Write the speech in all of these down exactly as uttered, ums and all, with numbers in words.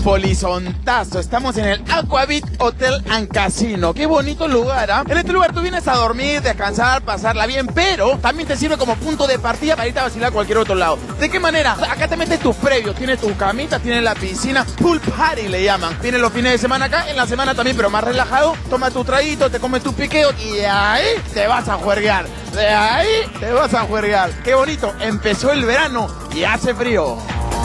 Polizontazo. Estamos en el Aquavit Hotel and Casino. Qué bonito lugar, ¿ah? ¿eh? En este lugar tú vienes a dormir, descansar, pasarla bien, pero también te sirve como punto de partida para irte a vacilar a cualquier otro lado. ¿De qué manera? Acá te metes tus previos, tienes tu camita, tienes la piscina, pool party le llaman. Vienen los fines de semana acá, en la semana también, pero más relajado. Toma tu traguito, te comes tu piqueo y de ahí te vas a juerguear. De ahí te vas a juerguear. Qué bonito, empezó el verano y hace frío.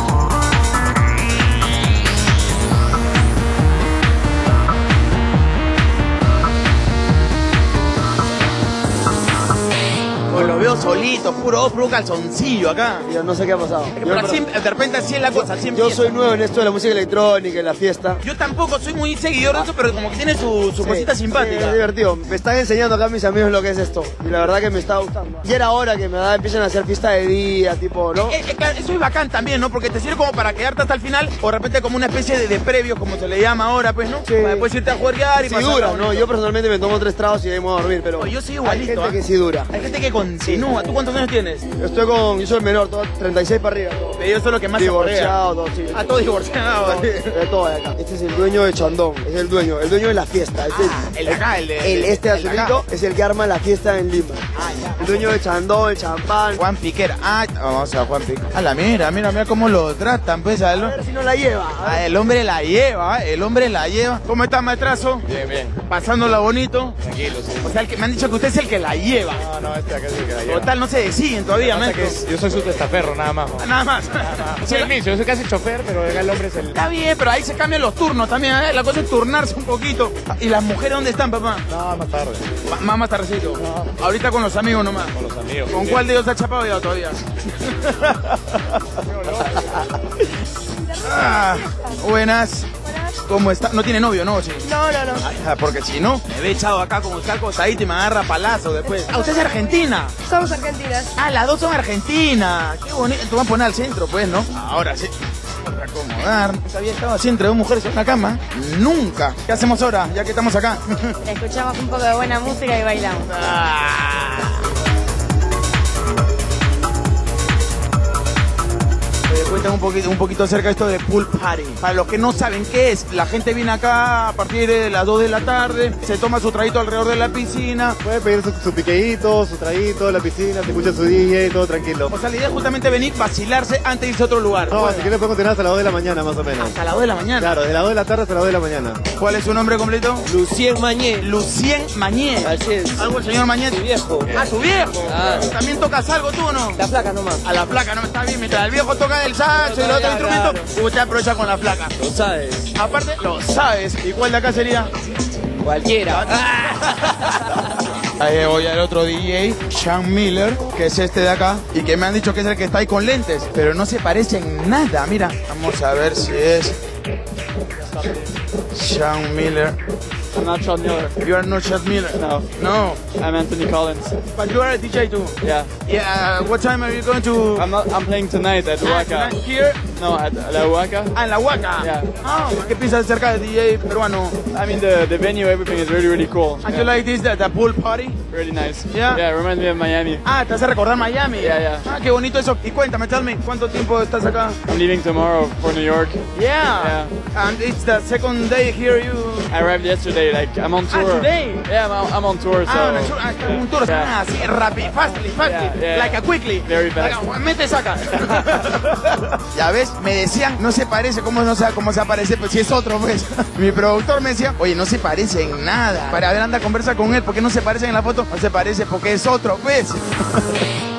Lo veo solito, puro, puro calzoncillo acá. Yo no sé qué ha pasado. Pero yo, así, de repente así es la cosa, así Yo soy nuevo en esto de la música electrónica, en la fiesta. Yo tampoco soy muy seguidor de eso, pero como que tiene su, su Sí, cosita simpática. Sí, es divertido. Me están enseñando acá mis amigos lo que es esto. Y la verdad que me está gustando. Y era hora que me da, empiecen a hacer fiesta de día, tipo, ¿no? Eh, eh, claro, eso es bacán también, ¿no? Porque te sirve como para quedarte hasta el final, o de repente como una especie de, de previo, como se le llama ahora, pues, ¿no? Sí. Para después irte a juerguear y Sí pasarla dura, bonito. ¿no? Yo personalmente me tomo tres tragos y ahí me voy a dormir, pero... No, yo soy igualito, hay gente ¿ah? que sí dura. Hay gente que continúa. ¿Tú cuántos años tienes? Yo estoy con... Yo soy el menor, todo, treinta y seis para arriba. Todo. Pero yo soy lo que más se Divorciado, todo, sí. Ah, todo divorciado. Todo, de todo de acá. Este es el dueño de Chandón, es el dueño, el dueño de la fiesta. Este Ah, es, el de acá, el de... el, este el de acá. azulito es el que arma la fiesta en Lima. Ah, ya. El dueño de Chandón, el champán. Juan Piquera. Ah, vamos a Juan Piquera. A la mira, mira, mira cómo lo tratan, pues. A A ver si no la lleva. A Ah, ver. el hombre la lleva, ¿eh? El hombre la lleva. ¿Cómo está, maestrazo? Bien, bien. Pasándola bonito. Tranquilo, sí. O sea, el que, me han dicho que usted es el que la lleva. No, no, este acá es el que la lleva. Total, no se deciden todavía, Pasa maestro. que es- yo soy su testaferro, nada más. Ah, Nada más. Soy el mismo, yo soy casi chofer, pero acá el hombre es el... Está bien, pero ahí se cambian los turnos también, ¿eh? La cosa es turnarse un poquito. ¿Y las mujeres dónde están, papá? No, más tarde, Ma- Más más tardecito. Ahorita con los amigos nomás. con los amigos. ¿Con cuál de ellos ha chapado ya todavía? Ah, buenas. ¿Cómo está? No tiene novio, ¿no? Sí. No, no, no. Ah, porque si no, me ve echado acá como está acostadito y me agarra palazo después. Ah, usted es argentina. Somos argentinas. Ah, las dos son argentinas. Qué bonito. Tú vas a poner al centro, pues, ¿no? Ahora sí. Vamos a acomodar. Había estado así entre dos mujeres en una cama. Nunca. ¿Qué hacemos ahora, ya que estamos acá? Escuchamos un poco de buena música y bailamos. Ah. Oye, cuéntame un poquito, un poquito acerca de esto de pool party. Para los que no saben qué es, la gente viene acá a partir de las dos de la tarde, se toma su traguito alrededor de la piscina. Puede pedir su, su piqueíto, su traguito, la piscina, se escucha su D J, todo tranquilo. O sea, la idea es justamente venir, vacilarse antes de irse a otro lugar. No, Bueno, si quieres podemos tener hasta las dos de la mañana más o menos. hasta las dos de la mañana. Claro, de las dos de la tarde hasta las dos de la mañana. ¿Cuál es su nombre completo? Lucien Mañé. Lucien Mañé. Así es. ¿Algo el señor Mañé? Mi viejo. Ah, su viejo. Ah. ¿También tocas algo tú o no? La placa nomás. A la placa, no está bien. Mientras el viejo toca el saxo y el otro Claro. instrumento, usted aprovecha con la placa. Lo sabes. Aparte, lo sabes. ¿Y cuál de acá sería? Cualquiera. Ahí voy al otro D J, Sean Miller, que es este de acá, y que me han dicho que es el que está ahí con lentes, pero no se parece en nada. Mira, vamos a ver si es Sean Miller. I'm not Sean Miller. You are not Sean Miller. No. No. I'm Anthony Collins. But you are a D J too. Yeah. Yeah. What time are you going to? I'm not. I'm playing tonight at Ah, Huaca. tonight here. No, at La Huaca. Ah, en la Huaca. Yeah. Ah, ¿qué piensas acerca del D J peruano? I mean, the the venue, everything is really really cool. And Yeah. you like this, the, the pool party? Really nice. Yeah. Yeah, reminds me of Miami. Ah, te hace recordar Miami. Yeah, yeah. Ah, qué bonito eso. Y cuéntame, tell me, ¿cuánto tiempo estás acá? I'm leaving tomorrow for New York. Yeah. And it's the second day here. You. I arrived yesterday. Like I'm on tour. Ah, today. Yeah, I'm, I'm on tour. So. Ah, una tour, ah, un tour. Yeah. Ah, sí, rápido, fastly, fastly. Yeah, yeah. Like a quickly. Very fast. Like a- mete, saca. Ya ves, me decían, no se parece, ¿cómo no sé cómo se parece? Pues si es otro, pues. Mi productor me decía, oye, no se parece en nada. Para ver, anda, conversa con él, ¿por qué no se parece en la foto? No se parece porque es otro, pues.